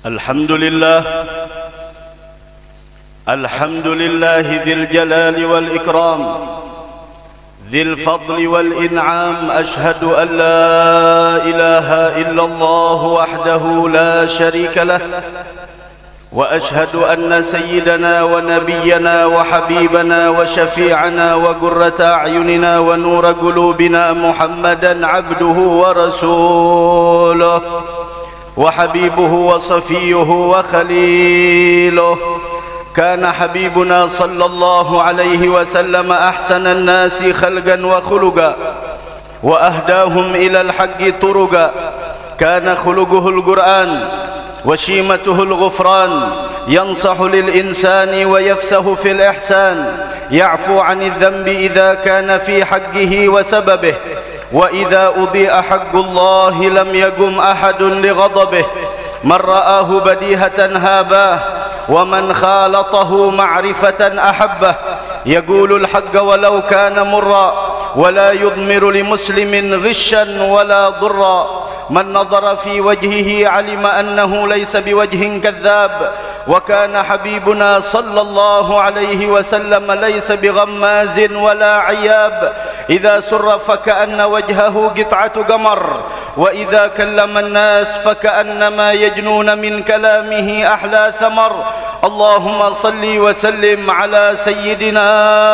الحمد لله ذي الجلال والإكرام ذي الفضل والإنعام. أشهد أن لا إله إلا الله وحده لا شريك له، وأشهد أن سيدنا ونبينا وحبيبنا وشفيعنا وقرة أعيننا ونور قلوبنا محمدا عبده ورسوله وحبيبه وصفيه وخليله. كان حبيبنا صلى الله عليه وسلم أحسن الناس خلقا وخلقا وأهداهم إلى الحق طرقا. كان خلقه القرآن وشيمته الغفران، ينصح للإنسان ويفسه في الإحسان، يعفو عن الذنب إذا كان في حقه وسببه، وإذا أضيء حق الله لم يقم أحد لغضبه. من رآه بديهة هاباه، ومن خالطه معرفة أحبه. يقول الحق ولو كان مرا، ولا يضمر لمسلم غشا ولا ضرا. من نظر في وجهه علم أنه ليس بوجه كذاب. وكان حبيبنا صلى الله عليه وسلم ليس بغماز ولا عياب. إذا سر فكأن وجهه قطعة قمر، وإذا كلم الناس فكأنما يجنون من كلامه أحلى ثمر. اللهم صل وسلم على سيدنا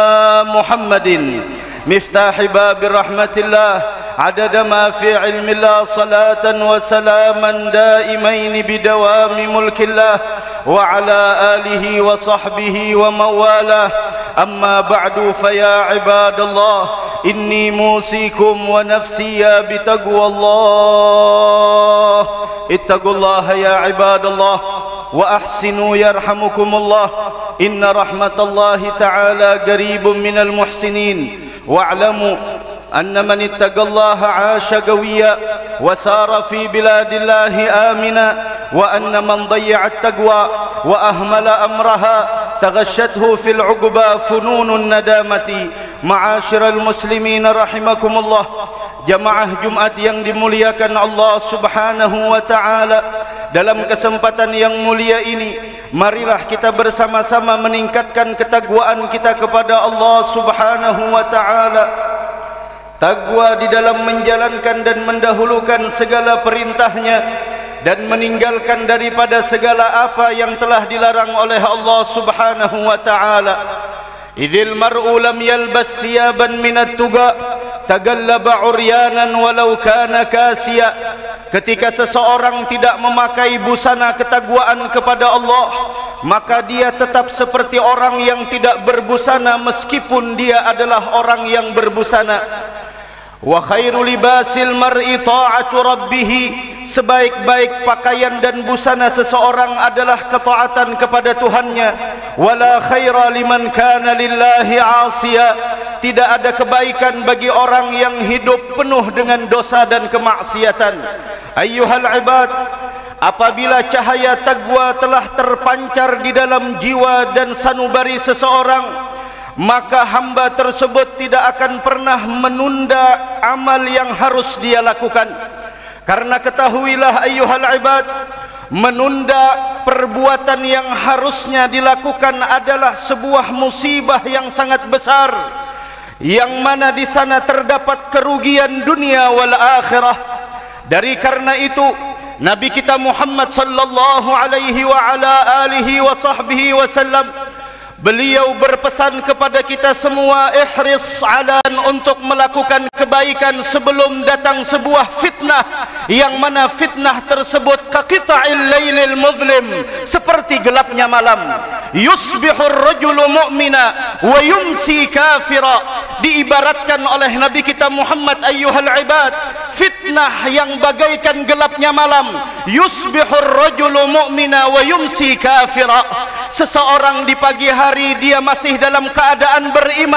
محمد مفتاح باب رحمة الله، عدد ما في علم الله، صلاة وسلاما دائمين بدوام ملك الله، وعلى آله وصحبه ومن والاه. أما بعد، فيا عباد الله، إني موصيكم ونفسي بتقوى الله. اتقوا الله يا عباد الله وأحسنوا يرحمكم الله. إن رحمة الله تعالى قريب من المحسنين. واعلموا أن من اتقى الله عاش قويا وسار في بلاد الله آمنا، وأن من ضيع التقوى وأهمل أمرها تغشته في العقبى فنون الندامة. معاشر المسلمين رحمكم الله، jamaah Jumat yang dimuliakan Allah Subhanahu wa taala, dalam kesempatan yang mulia ini marilah kita bersama-sama meningkatkan ketakwaan kita kepada Allah Subhanahu wa taala. Takwa di dalam menjalankan dan mendahulukan segala perintahnya dan meninggalkan daripada segala apa yang telah dilarang oleh Allah Subhanahu wa taala. Idzil mar'u lam yalbas thiyaban minat tuqa tagallaba uryanan walau kana kasiya. Ketika seseorang tidak memakai busana ketakwaan kepada Allah, maka dia tetap seperti orang yang tidak berbusana meskipun dia adalah orang yang berbusana. Wa khairu libasil mar'i ta'atu rabbih. Sebaik-baik pakaian dan busana seseorang adalah ketaatan kepada Tuhannya. Wala khaira liman kana lillahi 'asiya. Tidak ada kebaikan bagi orang yang hidup penuh dengan dosa dan kemaksiatan. Ayyuhal ibad, apabila cahaya takwa telah terpancar di dalam jiwa dan sanubari seseorang, maka hamba tersebut tidak akan pernah menunda amal yang harus dia lakukan. Karena ketahuilah ayyuhal ibad, menunda perbuatan yang harusnya dilakukan adalah sebuah musibah yang sangat besar, yang mana di sana terdapat kerugian dunia wal akhirah. Dari karena itu Nabi kita Muhammad sallallahu alaihi wa ala alihi wa sahbihi wasallam, beliau berpesan kepada kita semua, ihris alan, untuk melakukan kebaikan sebelum datang sebuah fitnah, yang mana fitnah tersebut kaqita'il lailil muzlim, seperti gelapnya malam. Yusbihur rajulu mu'mina wa yumsi kafira. Diibaratkan oleh Nabi kita Muhammad ayyuhal ibad, fitnah yang bagaikan gelapnya malam. Yusbihur rajulu mu'mina wa yumsi kafira. Seseorang di pagi hari dia masih dalam keadaan beriman,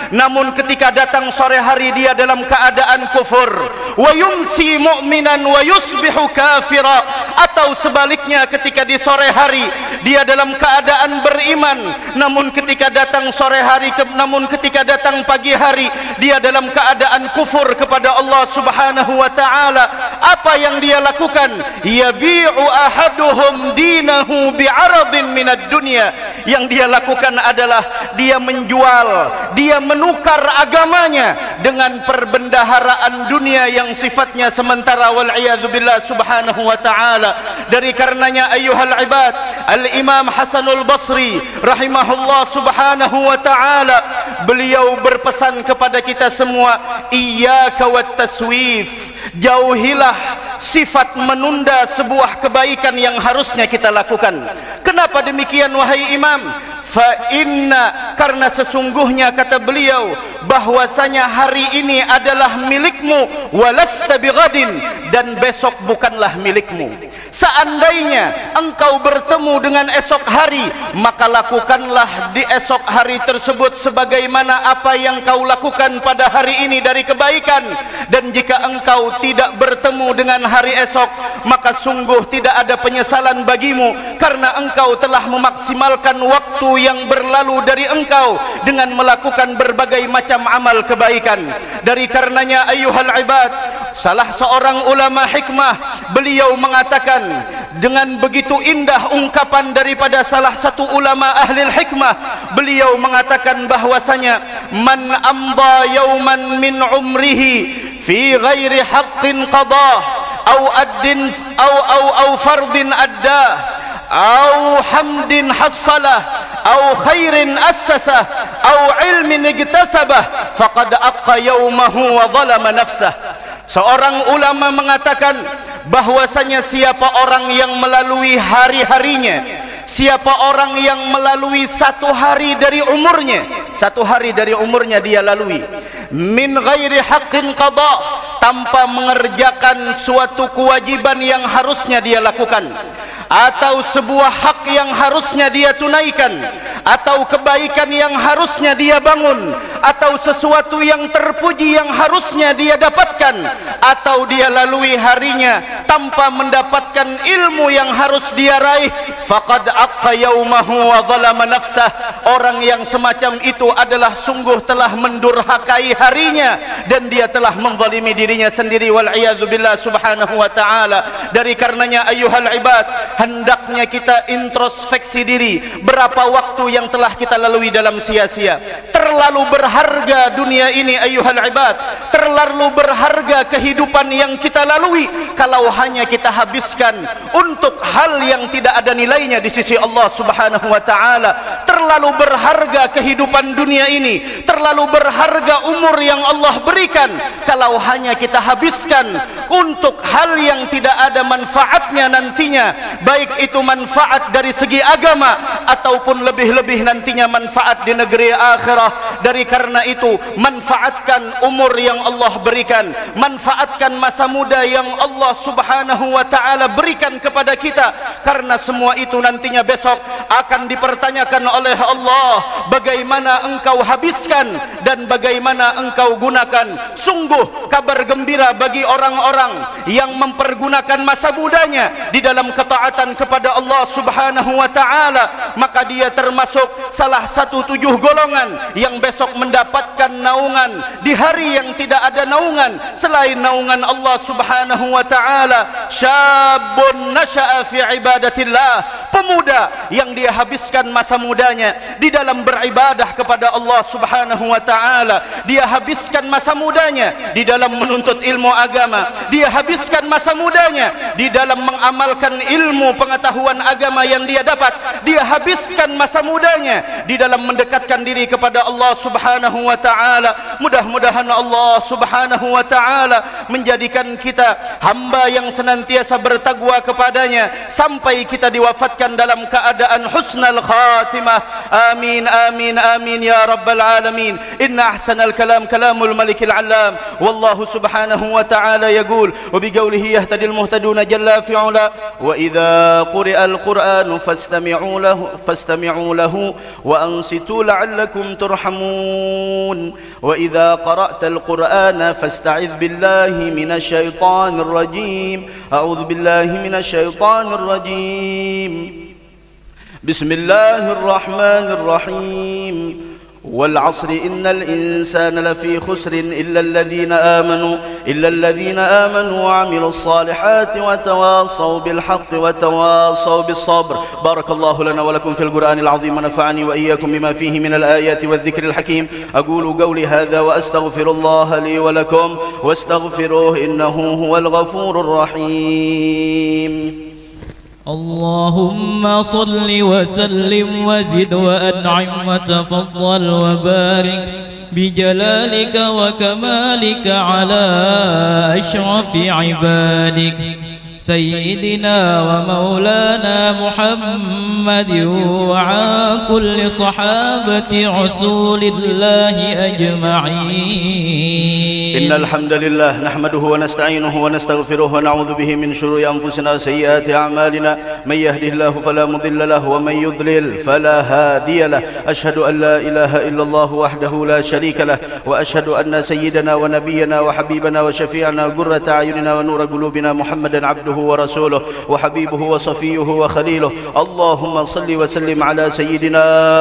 namun ketika datang sore hari dia dalam keadaan kufur. Wa yumsi mu'minan wa yusbihu kafira, atau sebaliknya ketika di sore hari dia dalam keadaan beriman, namun ketika datang sore hari namun ketika datang pagi hari dia dalam keadaan kufur kepada Allah Subhanahu wa taala. Apa yang dia lakukan? Yabi'u ahaduhum dinahu bi'aradin minad dunya. Yang dia lakukan adalah dia menjual, dia menukar agamanya dengan perbendaharaan dunia yang sifatnya sementara, wal iyadzu billah subhanahu wa ta'ala. Dari karenanya ayyuhal ibad, Al-Imam Hasanul Basri rahimahullah subhanahu wa ta'ala, beliau berpesan kepada kita semua, iyyaka wat taswif, jauhilah sifat menunda sebuah kebaikan yang harusnya kita lakukan. Kenapa demikian wahai imam? Fa inna, karena sesungguhnya kata beliau bahwasanya hari ini adalah milikmu, walasta bighadin, dan besok bukanlah milikmu. Seandainya engkau bertemu dengan esok hari, maka lakukanlah di esok hari tersebut sebagaimana apa yang kau lakukan pada hari ini dari kebaikan. Dan jika engkau tidak bertemu dengan hari esok, maka sungguh tidak ada penyesalan bagimu, karena engkau telah memaksimalkan waktu yang berlalu dari engkau dengan melakukan berbagai macam amal kebaikan. Dari karenanya ayyuhal ibad, salah seorang ulama hikmah, beliau mengatakan dengan begitu indah ungkapan daripada salah satu ulama ahli hikmah, beliau mengatakan bahwasanya man amda yauman min umrihi fi ghairi haqqin qadah au addin au fardin addah au hamdin hassalah au khairin assasah au ilmin iktasabah faqad aqqa yaumahu wa zalama nafsah. Seorang ulama mengatakan bahwasanya siapa orang yang melalui hari-harinya, siapa orang yang melalui satu hari dari umurnya dia lalui min ghairi haqqin qada, tanpa mengerjakan suatu kewajiban yang harusnya dia lakukan, atau sebuah hak yang harusnya dia tunaikan, atau kebaikan yang harusnya dia bangun, atau sesuatu yang terpuji yang harusnya dia dapatkan, atau dia lalui harinya tanpa mendapatkan ilmu yang harus dia raih, faqad aqqa yaumahu wa zalama nafsah. Orang yang semacam itu adalah sungguh telah mendurhakai harinya dan dia telah menzalimi dirinya sendiri, wal iyadzu billah subhanahu wa ta'ala. Dari karenanya ayyuhal ibad, hendaknya kita introspeksi diri, berapa waktu yang telah kita lalui dalam sia-sia. Terlalu berharga dunia ini ayyuhal ibad, terlalu berharga kehidupan yang kita lalui kalau hanya kita habiskan untuk hal yang tidak ada nilainya di sisi Allah Subhanahu wa taala. Terlalu berharga kehidupan dunia ini, terlalu berharga umur yang Allah berikan kalau hanya kita habiskan untuk hal yang tidak ada manfaatnya nantinya, baik itu manfaat dari segi agama ataupun lebih-lebih nantinya manfaat di negeri akhirah. Dari karena itu, manfaatkan umur yang Allah berikan, manfaatkan masa muda yang Allah Subhanahu wa ta'ala berikan kepada kita, karena semua itu nantinya besok akan dipertanyakan oleh Allah bagaimana engkau habiskan dan bagaimana engkau gunakan. Sungguh kabar gembira bagi orang-orang yang mempergunakan masa mudanya di dalam ketaatan kepada Allah Subhanahu wa ta'ala, maka dia termasuk salah satu 7 golongan yang besok mendapatkan naungan di hari yang tidak ada naungan selain naungan Allah Subhanahu wa ta'ala. Syabun nasha'a fi ibadatillah, pemuda yang dia habiskan masa mudanya di dalam beribadah kepada Allah Subhanahu wa ta'ala. Dia habiskan masa mudanya di dalam menuntut ilmu agama, dia habiskan masa mudanya di dalam mengamalkan ilmu pengetahuan agama yang dia dapat, dia habiskan masa mudanya di dalam mendekatkan diri kepada Allah Subhanahu wa ta'ala. Mudah-mudahan Allah Subhanahu wa ta'ala menjadikan kita hamba yang senantiasa bertakwa kepadanya sampai kita diwafatkan wafatkan dalam keadaan husnal khatimah. Amin amin amin ya rabbal alamin. Inna ahsanal kalam kalamul malikil alam. Wallahu subhanahu wa ta'ala yaqul wa biqaulihi yahtadil muhtaduna jalla fi'ala wa idza quri'al qur'anu fastami'u lahu wa ansitu la'allakum turhamun. Wa idza qara'tal qur'ana fasta'idz billahi minasy syaithanir rajim. A'udzu billahi minasy syaithanir rajim. Bismillahirrahmanirrahim. والعصر إن الإنسان لفي خسر إلا الذين آمنوا وعملوا الصالحات وتواصوا بالحق وتواصوا بالصبر. بارك الله لنا ولكم في القرآن العظيم ونفعني وإياكم بما فيه من الآيات والذكر الحكيم. أقول قولي هذا وأستغفر الله لي ولكم واستغفروه إنه هو الغفور الرحيم. اللهم صل وسلم وزد وأنعم وتفضل وبارك بجلالك وكمالك على أشرف عبادك سيدنا ومولانا محمد وعلى كل صحابة رسول الله أجمعين. إن الحمد لله نحمده ونستعينه ونستغفره ونعوذ به من شرور أنفسنا وسيئات أعمالنا. من يهده الله فلا مضل له ومن يضلل فلا هادي له. أشهد أن لا إله إلا الله وحده لا شريك له وأشهد أن سيدنا ونبينا وحبيبنا وشفيعنا قرة أعيننا ونور قلوبنا محمدا عبده ورسوله وحبيبه وصفيه وخليله. اللهم صل وسلم على سيدنا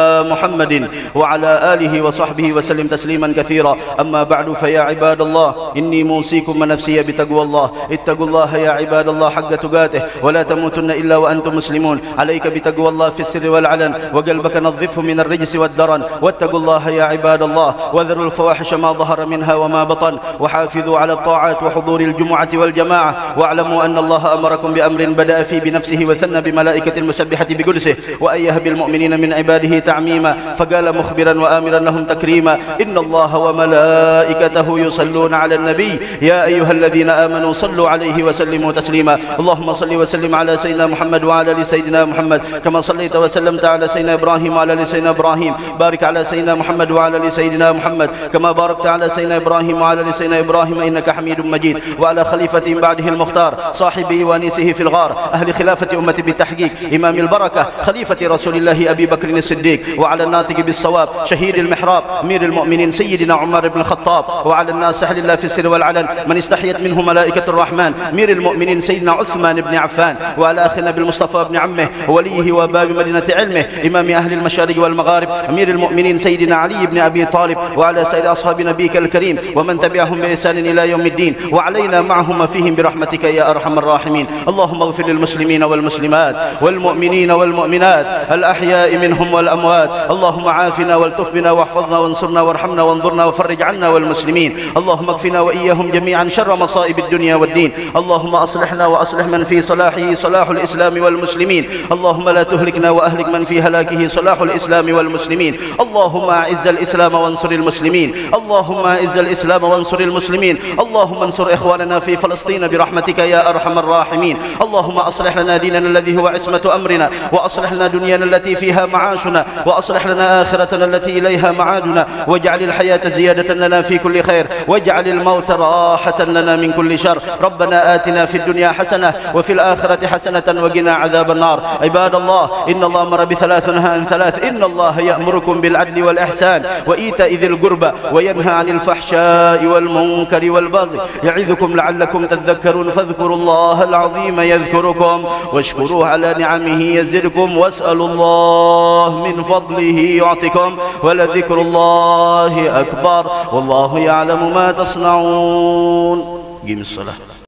محمد وعلى آله وصحبه وسلم تسليما كثيرا. أما بعد فيا عباد الله إني موصيكم ونفسي بتقوى الله. اتقوا الله يا عباد الله حق تقاته ولا تموتن إلا وأنتم مسلمون. عليك بتقوى الله في السر والعلن وقلبك نظفه من الرجس والدرن. واتقوا الله يا عباد الله وذروا الفواحش ما ظهر منها وما بطن وحافظوا على الطاعات وحضور الجمعة والجماعة. واعلموا أن الله أمركم بأمر بدأ فيه بنفسه وثنى بملائكة المسبحة بقدسه وأيه بالمؤمنين من عباده تعميما. فقال مخبرا وآمرا لهم تكريما إن الله وملائكته يصلون على النبي يا أيها الذين آمنوا صلوا عليه وسلموا تسليما. اللهم صل وسلم على سيدنا محمد وعلى آل سيدنا محمد كما صليت وسلمت على سيدنا إبراهيم وعلى آل سيدنا إبراهيم. بارك على سيدنا محمد وعلى آل سيدنا محمد كما باركت على سيدنا إبراهيم وعلى آل سيدنا إبراهيم إنك حميد مجيد. وعلى خليفة بعده المختار صاحبه ونيسه في الغار أهل خلافة أمتي بالتحقيق إمام البركة خليفة رسول الله أبي بكر الصديق. وعلى الناطق بالصواب شهيد المحراب أمير المؤمنين سيدنا عمر بن الخطاب. وعلى الناصح لله في السر والعلن من استحيت منه ملائكة الرحمن أمير المؤمنين سيدنا عثمان بن عفان. وعلى أخينا بالمصطفى بن عمه وليه وباب مدينة علمه إمام أهل المشارق والمغارب أمير المؤمنين سيدنا علي بن أبي طالب. وعلى سائر أصحاب نبيك الكريم ومن تبعهم بإحسان إلى يوم الدين وعلينا معهم فيهم برحمتك يا أرحم الراحمين. اللهم اغفر للمسلمين والمسلمات والمؤمنين والمؤمنات الأحياء منهم والأموات. اللهم عافنا والتف بنا واحفظنا وانصرنا وارحمنا وانظرنا وفرج عنا والمسلمين. اللهم اكفنا وإياهم جميعا شر مصائب الدنيا والدين. اللهم أصلحنا وأصلح من في صلاحه صلاح الإسلام والمسلمين. اللهم لا تهلكنا وأهلك من في هلاكه صلاح الإسلام والمسلمين. اللهم أعز الإسلام وانصر المسلمين. اللهم أعز الإسلام وانصر المسلمين. اللهم انصر إخواننا في فلسطين برحمتك يا أرحم الراحمين. اللهم أصلح لنا ديننا الذي هو عصمة أمرنا وأصلح لنا دنيانا التي فيها معاشنا وأصلح لنا آخرتنا التي إليها معادنا. واجعل الحياة زيادة لنا في كل خير واجعل الموت راحة لنا من كل شر. ربنا آتنا في الدنيا حسنة وفي الآخرة حسنة وقنا عذاب النار. عباد الله إن الله أمر بثلاث ونهى عن ثلاث. إن الله يأمركم بالعدل والإحسان وإيتاء ذي القربى وينهى عن الفحشاء والمنكر والبغي يعظكم لعلكم تذكرون. فاذكروا الله العظيم يذكركم واشكروه على نعمه يزدكم واسألوا الله من فضله يعطكم ولذكر الله أكبر والله يعلم ما تصنعون. قم الصلاة.